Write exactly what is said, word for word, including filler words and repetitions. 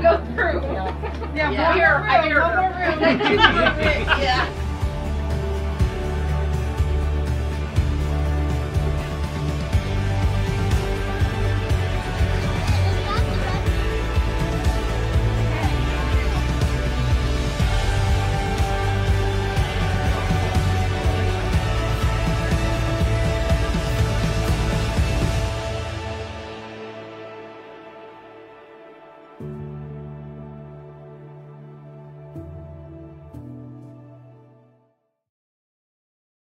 go through. Yeah, Yeah, one here, more I room, hear one her. more room. Yeah.